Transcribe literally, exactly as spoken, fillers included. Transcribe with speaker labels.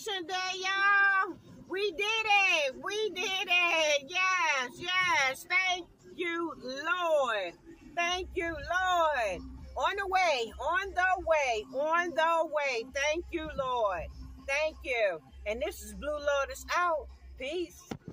Speaker 1: graduation day, y'all. We did it. We did it. Yes, yes. Thank you, Lord. Thank you, Lord. On the way, on the way, on the way. Thank you, Lord. Thank you. And this is Blue Lotus out. Peace.